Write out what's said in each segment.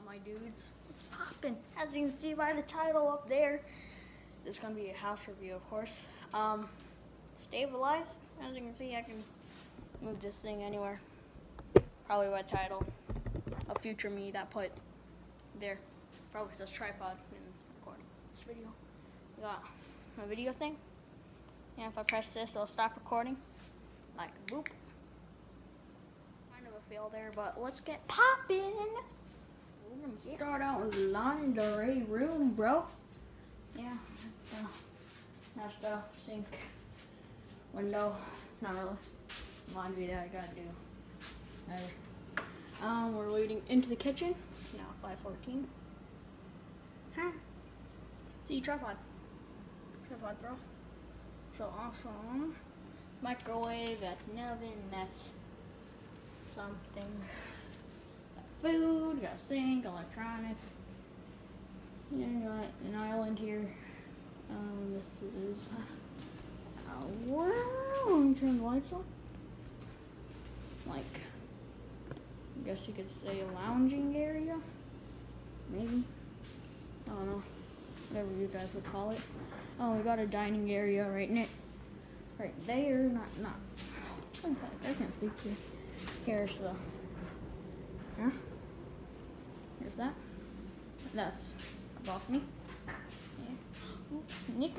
my dudes? What's poppin'? As you can see by the title up there, this is gonna be a house review, of course. Stabilized. As you can see, I can move this thing anywhere. Probably by title. A future me that put there. Probably says tripod in recording this video. We got my video thing. And if I press this, it'll stop recording. Like boop. Kind of a fail there, but let's get poppin'. We're gonna start out in the lingerie room, bro. Yeah, that's the sink window. Not really laundry that I gotta do. We're leading into the kitchen. Now 5:14. Huh? See, tripod, bro. So awesome. Microwave. That's an oven. That's something. Got food. Got a sink. Electronic. Yeah, got an island here. This is. Wow. Let me turn the lights on. Like, I guess you could say a lounging area. Maybe. I don't know. Whatever you guys would call it. Oh, we got a dining area right there. Not. I can't speak to you. Here's the. Yeah. Here's that. That's a balcony. Yeah. Ooh, Snicker.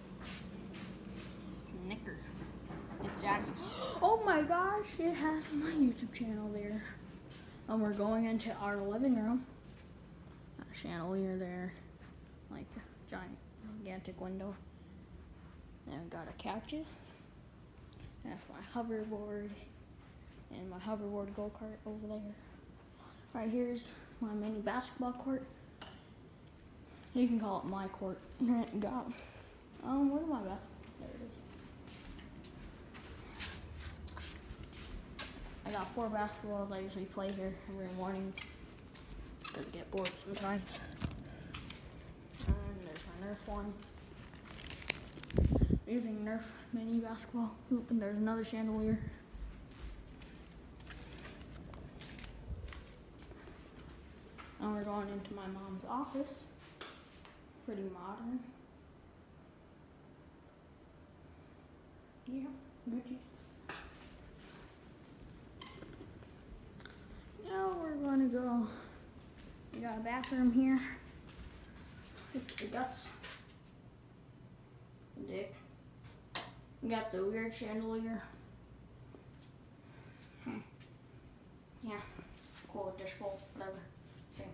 It's at. Oh my gosh! It has my YouTube channel there. And we're going into our living room. Got a chandelier there, like a giant, gigantic window. Then we got our couches. That's my hoverboard and my hoverboard go-kart over there. Right here's my mini basketball court. You can call it my court. Got where's my basketball? There it is. I got 4 basketballs. I usually play here every morning. Does get bored sometimes. And there's my Nerf one. I'm using Nerf mini basketball hoop, and there's another chandelier. And we're going into my mom's office. Pretty modern. Yeah, Gucci. Now we're gonna go. We got a bathroom here. The guts. Dick. We got the weird chandelier. Yeah. Cool dish bowl, whatever. Same.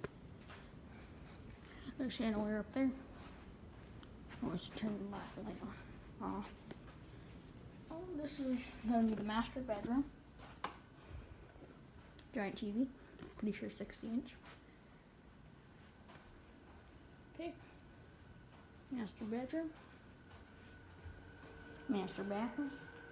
There's a chandelier up there. I want to turn the light off. Oh, this is gonna be the master bedroom. Giant TV. Pretty sure 60-inch. Okay. Master bedroom. Master bathroom.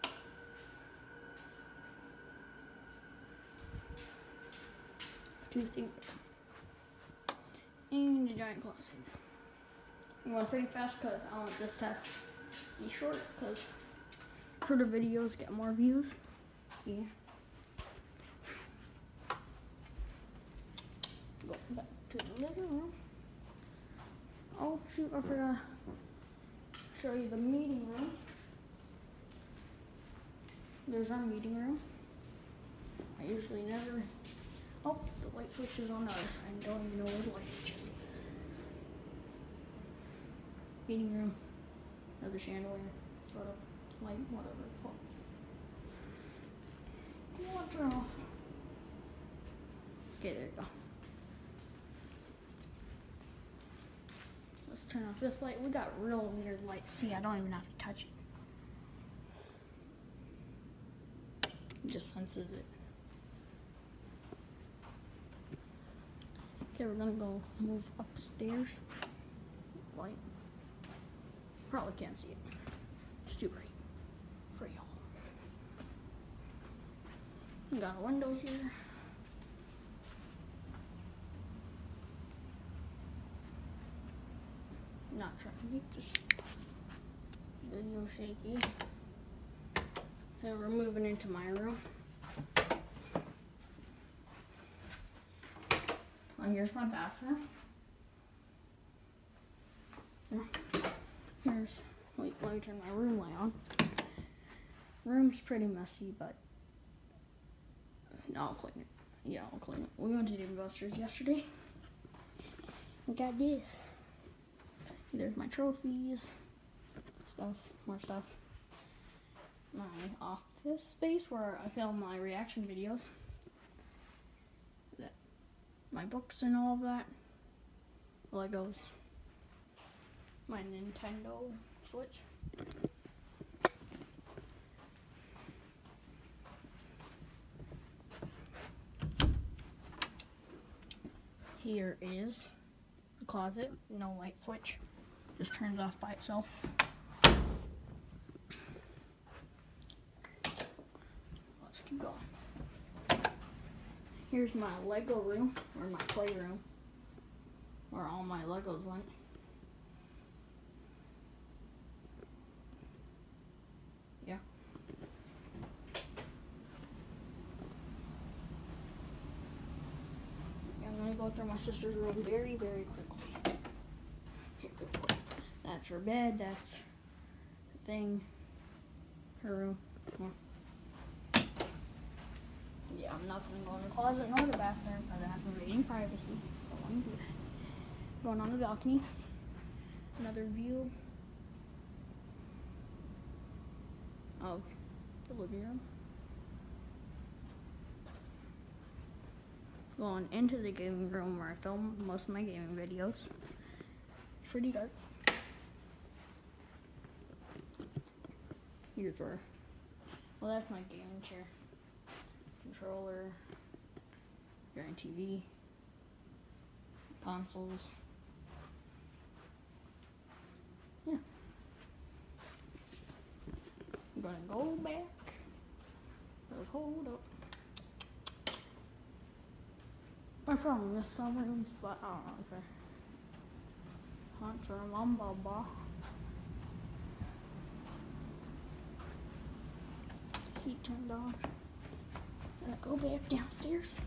Two sinks. And a giant closet. I'm going pretty fast because I want this to be short, because shorter videos get more views. Yeah. Go back to the living room. Oh shoot, I forgot to show you the meeting room. There's our meeting room. I usually never. Oh, the light switch is on the other side. I don't even know where the light switch is. Meeting room. Another chandelier. Sort of light, whatever it's called. I want to turn off. Okay, there you go. Let's turn off this light. We got real weird lights. See, I don't even have to touch it. It just senses it. Okay, we're gonna go move upstairs. Light. Probably can't see it. It's too bright for y'all. We got a window here. Not trying to keep this video shaky. Okay, we're moving into my room. Here's my bathroom. Wait, let me turn my room light on. Room's pretty messy, but no, I'll clean it. Yeah, I'll clean it. We went to Dave & Buster's yesterday. We got this. There's my trophies, more stuff. My office space where I film my reaction videos. My books and all of that. Legos. My Nintendo Switch. Here is the closet, no light switch, just turns off by itself. Let's keep going. Here's my Lego room, or my playroom, where all my Legos went. Yeah. I'm gonna go through my sister's room very, very quickly. Here, real quick. That's her bed, that's the thing, her room. Yeah, I'm not gonna go in the closet nor the bathroom because I have invading privacy. Don't want to do that. Going on the balcony. Another view of the living room. Going into the gaming room where I film most of my gaming videos. It's pretty dark. Here's where, well, that's my gaming chair. Controller, giant TV, consoles. Yeah. I'm gonna go back. Let's hold up. I probably missed some rooms, but I don't know. Okay. Hunter Mamba. Heat turned on. Gonna go back downstairs.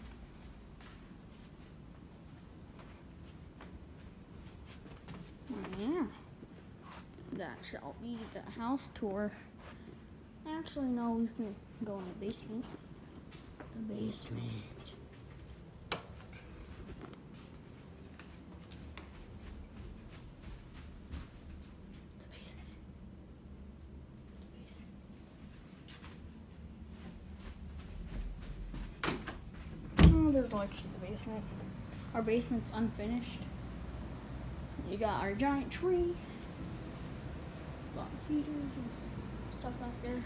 Yeah. That shall be the house tour. Actually, no, we can go in the basement. The basement. There's lights in the basement. Our basement's unfinished. You got our giant tree. A lot of heaters and stuff out there.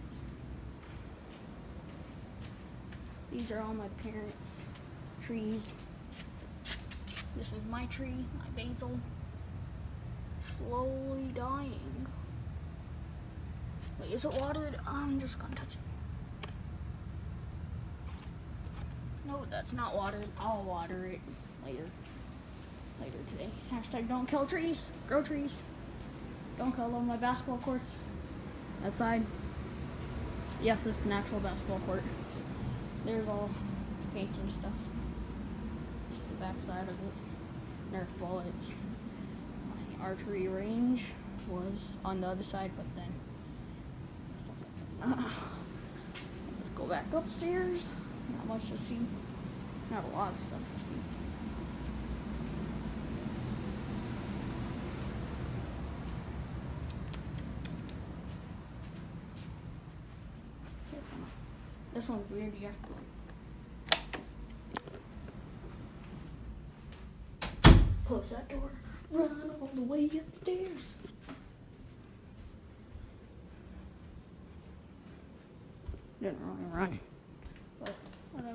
These are all my parents' trees. This is my tree, my basil. Slowly dying. Wait, is it watered? I'm just gonna touch it. No, that's not watered. I'll water it later. Later today. Hashtag don't kill trees. Grow trees. Don't kill them. My basketball courts. That side. Yes, it's an actual basketball court. There's all painting stuff. This is the back side of it. Nerf bullets. My archery range was on the other side, but then stuff like that. Let's go back upstairs. Not much to see. Not a lot of stuff to see. This one's weird here. Close that door. Run all the way upstairs. Didn't really run. But whatever.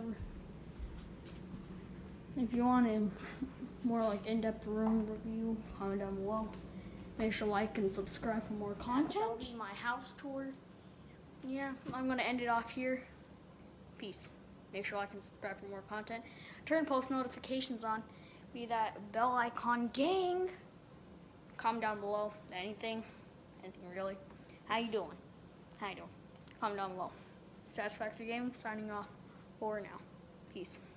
If you want a more like in-depth room review, comment down below. Make sure to like and subscribe for more content. This is my house tour. Yeah, I'm gonna end it off here. Peace. Make sure to like and subscribe for more content. Turn post notifications on. Be that bell icon gang. Comment down below. Anything really. How you doing? How you doing? Comment down below. Satisfactory Gaming signing off for now. Peace.